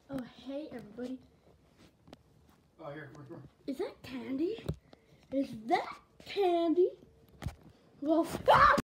Oh, hey, everybody. Oh, here. Is that candy? Is that candy? Well, ah!